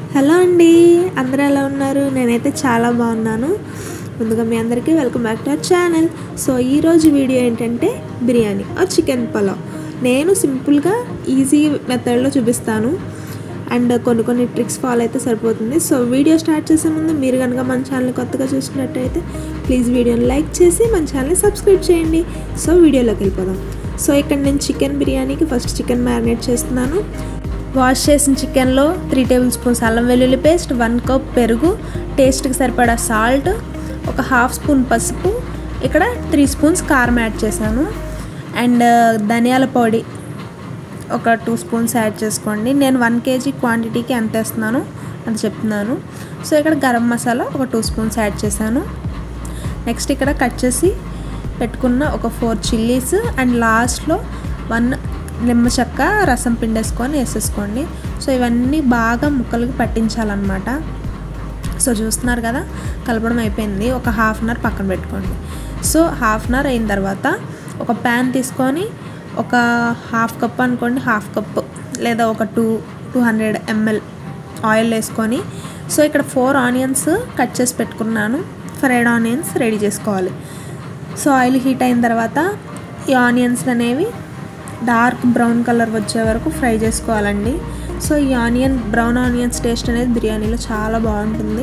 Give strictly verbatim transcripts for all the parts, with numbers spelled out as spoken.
Hello అండి, అందరూ ఎలా ఉన్నారు? నేనైతే చాలా బాగున్నాను. ముందుగా మీ అందరికీ welcome back to our channel. So ఈరోజు వీడియో ఏంటంటే బిర్యానీ ఆర్ చికెన్ పలావ్. నేను సింపుల్గా ఈజీ మెథడ్లో చూపిస్తాను అండ్ కొన్ని కొన్ని ట్రిక్స్ ఫాలో అయితే సరిపోతుంది. సో వీడియో స్టార్ట్ చేసే ముందు మీరు కనుక మన ఛానల్ కొత్తగా చూసినట్టయితే ప్లీజ్ వీడియోని లైక్ చేసి మన ఛానల్ని సబ్స్క్రైబ్ చేయండి. సో వీడియోలోకి వెళ్ళిపోదాం. సో ఇక్కడ నేను చికెన్ బిర్యానీకి ఫస్ట్ చికెన్ మ్యారినేట్ చేస్తున్నాను. వాష్ చేసిన చికెన్లో త్రీ టేబుల్ స్పూన్స్ అల్లం వెల్లుల్లి పేస్ట్, వన్ కప్ పెరుగు, టేస్ట్కి సరిపడా సాల్ట్, ఒక హాఫ్ స్పూన్ పసుపు, ఇక్కడ త్రీ స్పూన్స్ కారం యాడ్ చేశాను అండ్ ధనియాల పొడి ఒక టూ స్పూన్స్ యాడ్ చేసుకోండి. నేను వన్ కేజీ క్వాంటిటీకి ఎంత వేస్తున్నాను అది చెప్తున్నాను. సో ఇక్కడ గరం మసాలా ఒక టూ స్పూన్స్ యాడ్ చేశాను. నెక్స్ట్ ఇక్కడ కట్ చేసి పెట్టుకున్న ఒక ఫోర్ చిల్లీస్ అండ్ లాస్ట్లో వన్ నిమ్మ చెక్క రసం పిండేసుకొని వేసేసుకోండి. సో ఇవన్నీ బాగా ముక్కలకి పట్టించాలన్నమాట. సో చూస్తున్నారు కదా, కలపడం అయిపోయింది. ఒక హాఫ్ అన్ అవర్ పక్కన పెట్టుకోండి. సో హాఫ్ అన్ అవర్ అయిన తర్వాత ఒక ప్యాన్ తీసుకొని ఒక హాఫ్ కప్ అనుకోండి, హాఫ్ కప్ లేదా ఒక two two hundred ML oil వేసుకొని, సో ఇక్కడ ఫోర్ ఆనియన్స్ కట్ చేసి పెట్టుకున్నాను. ఫ్రైడ్ ఆనియన్స్ రెడీ చేసుకోవాలి. సో ఆయిల్ హీట్ అయిన తర్వాత ఈ ఆనియన్స్ అనేవి డార్క్ బ్రౌన్ కలర్ వచ్చే వరకు ఫ్రై చేసుకోవాలండి. సో ఈ ఆనియన్ బ్రౌన్ ఆనియన్స్ టేస్ట్ అనేది బిర్యానీలో చాలా బాగుంటుంది.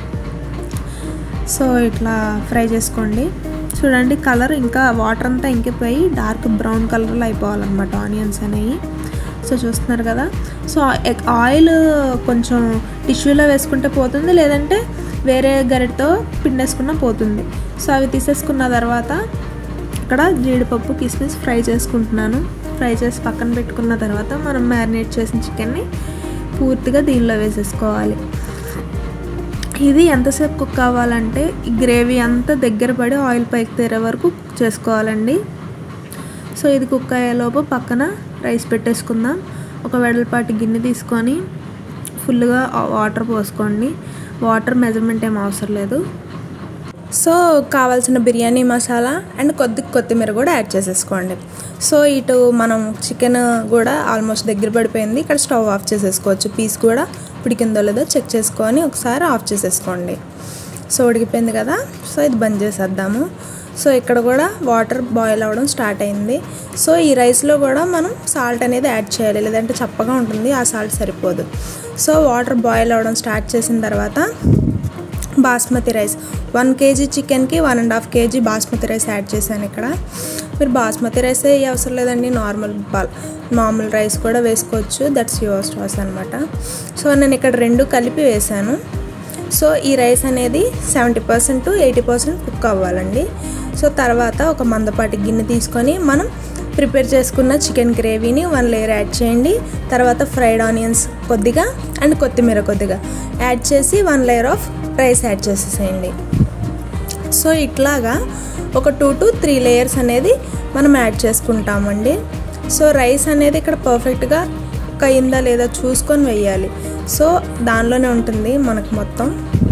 సో ఇట్లా ఫ్రై చేసుకోండి. చూడండి, కలర్ ఇంకా వాటర్ అంతా ఇంకిపోయి డార్క్ బ్రౌన్ కలర్లో అయిపోవాలన్నమాట ఆనియన్స్ అనేవి. సో చూస్తున్నారు కదా. సో ఆయిల్ కొంచెం టిష్యూలో వేసుకుంటే పోతుంది, లేదంటే వేరే గరిటతో పిండేసుకున్నా పోతుంది. సో అవి తీసేసుకున్న తర్వాత ఇక్కడ జీడిపప్పు కిస్మిస్ ఫ్రై చేసుకుంటున్నాను. ఫ్రై చేసి పక్కన పెట్టుకున్న తర్వాత మనం మ్యారినేట్ చేసిన చికెన్ని పూర్తిగా దీనిలో వేసేసుకోవాలి. ఇది ఎంతసేపు కుక్ కావాలంటే ఈ గ్రేవీ అంతా దగ్గర పడి ఆయిల్ పైకి తేరే వరకు కుక్ చేసుకోవాలండి. సో ఇది కుక్ అయ్యేలోపు పక్కన రైస్ పెట్టేసుకుందాం. ఒక వెడల్పాటి గిన్నె తీసుకొని ఫుల్గా వాటర్ పోసుకోండి. వాటర్ మెజర్మెంట్ ఏం అవసరం లేదు. సో కావాల్సిన బిర్యానీ మసాలా అండ్ కొద్ది కొత్తిమీర కూడా యాడ్ చేసేసుకోండి. సో ఇటు మనం చికెన్ కూడా ఆల్మోస్ట్ దగ్గర పడిపోయింది. ఇక్కడ స్టవ్ ఆఫ్ చేసేసుకోవచ్చు. పీస్ కూడా ఉడికిందో లేదో చెక్ చేసుకొని ఒకసారి ఆఫ్ చేసేసుకోండి. సో ఉడికిపోయింది కదా. సో ఇది బంద్ చేసేద్దాము. సో ఇక్కడ కూడా వాటర్ బాయిల్ అవ్వడం స్టార్ట్ అయింది. సో ఈ రైస్లో కూడా మనం సాల్ట్ అనేది యాడ్ చేయాలి, లేదంటే చప్పగా ఉంటుంది, ఆ సాల్ట్ సరిపోదు. సో వాటర్ బాయిల్ అవ్వడం స్టార్ట్ చేసిన తర్వాత బాస్మతి రైస్ వన్ కేజీ చికెన్కి one and half KG basmati rice add చేశాను. ఇక్కడ మీరు బాస్మతి రైస్ ఏ అవసరం లేదండి, నార్మల్ బాల్ నార్మల్ రైస్ కూడా వేసుకోవచ్చు. దట్స్ యువర్ చాయిస్ అనమాట. సో నేను ఇక్కడ రెండు కలిపి వేసాను. సో ఈ రైస్ అనేది seventy percent to eighty percent cook అవ్వాలండి. సో తర్వాత ఒక మందపాటి గిన్నె తీసుకొని మనం ప్రిపేర్ చేసుకున్న చికెన్ గ్రేవీని వన్ లేయర్ యాడ్ చేయండి. తర్వాత ఫ్రైడ్ ఆనియన్స్ కొద్దిగా అండ్ కొత్తిమీర కొద్దిగా యాడ్ చేసి one layer of rice add చేసేసేయండి. సో ఇట్లాగా ఒక టూ టు త్రీ లేయర్స్ అనేది మనం యాడ్ చేసుకుంటామండి. సో రైస్ అనేది ఇక్కడ పర్ఫెక్ట్గా కుక్ అయిందా లేదా చూసుకొని వేయాలి. సో దానిలోనే ఉంటుంది మనకు మొత్తం.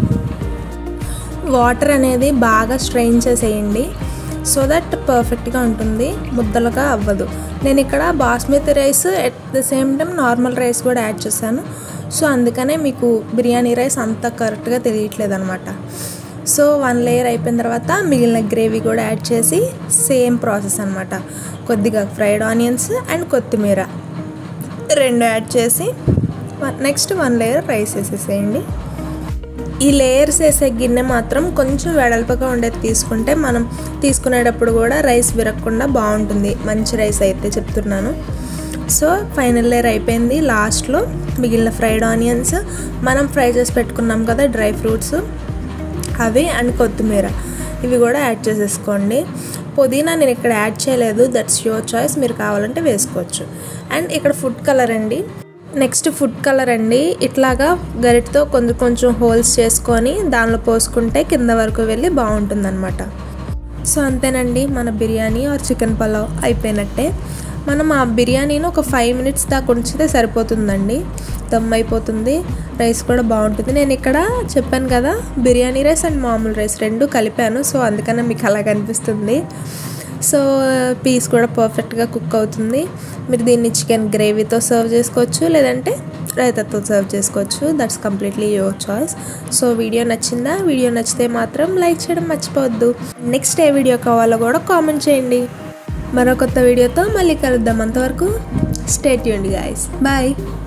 వాటర్ అనేది బాగా స్ట్రెయిన్ చేసేయండి, సో దట్ పర్ఫెక్ట్గా ఉంటుంది, ముద్దలుగా అవ్వదు. నేను ఇక్కడ basmati rice at the same time normal rice కూడా యాడ్ చేశాను. సో అందుకనే మీకు బిర్యానీ రైస్ అంత కరెక్ట్గా తెలియట్లేదు అనమాట. సో వన్ లేయర్ అయిపోయిన తర్వాత మిగిలిన గ్రేవీ కూడా యాడ్ చేసి సేమ్ ప్రాసెస్ అనమాట. కొద్దిగా ఫ్రైడ్ ఆనియన్స్ అండ్ కొత్తిమీర రెండు యాడ్ చేసి నెక్స్ట్ వన్ లేయర్ రైస్ వేసేసేయండి. ఈ లేయర్స్ వేసే గిన్నె మాత్రం కొంచెం వెడల్పుగా ఉండేది తీసుకుంటే మనం తీసుకునేటప్పుడు కూడా రైస్ విరగకుండా బాగుంటుంది. మంచి రైస్ అయితే చెప్తున్నాను. సో ఫైనల్ లేయర్ అయిపోయింది. లాస్ట్లో మిగిలిన ఫ్రైడ్ ఆనియన్స్, మనం ఫ్రై చేసి పెట్టుకున్నాం కదా డ్రై ఫ్రూట్స్, అవి అండ్ కొత్తిమీర ఇవి కూడా యాడ్ చేసేసుకోండి. పుదీనా నేను ఇక్కడ యాడ్ చేయలేదు, దట్స్ యువర్ చాయిస్, మీరు కావాలంటే వేసుకోవచ్చు. అండ్ ఇక్కడ ఫుడ్ కలర్ అండి. నెక్స్ట్ ఫుడ్ కలర్ అండి. ఇట్లాగా గరిటతో కొంచెం కొంచెం హోల్స్ చేసుకొని దానిలో పోసుకుంటే కింద వరకు వెళ్ళి బాగుంటుంది అనమాట. సో అంతేనండి, మన బిర్యానీ ఆర్ చికెన్ పలావ్ అయిపోయినట్టే. మనం ఆ బిర్యానీని ఒక ఫైవ్ మినిట్స్ దాకా ఉంచితే సరిపోతుందండి, దమ్ అయిపోతుంది. రైస్ కూడా బాగుంటుంది. నేను ఇక్కడ చెప్పాను కదా బిర్యానీ రైస్ అండ్ మామూలు రైస్ రెండు కలిపాను, సో అందుకనే మీకు అలా కనిపిస్తుంది. సో పీస్ కూడా పర్ఫెక్ట్గా కుక్ అవుతుంది. మీరు దీన్ని చికెన్ గ్రేవీతో సర్వ్ చేసుకోవచ్చు, లేదంటే రైతాతో సర్వ్ చేసుకోవచ్చు. That's completely your choice. So video నచ్చిందా? వీడియో నచ్చితే మాత్రం లైక్ చేయడం మర్చిపోవద్దు. నెక్స్ట్ ఏ వీడియో కావాలో కూడా కామెంట్ చేయండి. మరో కొత్త వీడియోతో మళ్ళీ కలుద్దాం. అంతవరకు స్టే ట్యూన్డ్ గైస్. బాయ్.